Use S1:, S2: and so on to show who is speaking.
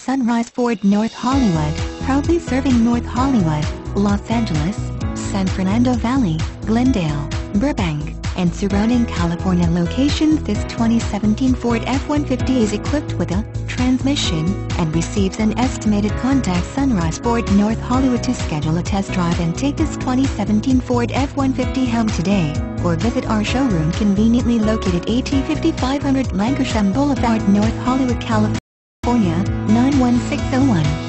S1: Sunrise Ford North Hollywood, proudly serving North Hollywood, Los Angeles, San Fernando Valley, Glendale, Burbank, and surrounding California locations. This 2017 Ford F-150 is equipped with a transmission and receives an estimated. Contact Sunrise Ford North Hollywood to schedule a test drive and take this 2017 Ford F-150 home today, or visit our showroom conveniently located at 5500 Lankershim Boulevard, North Hollywood, California, 91601.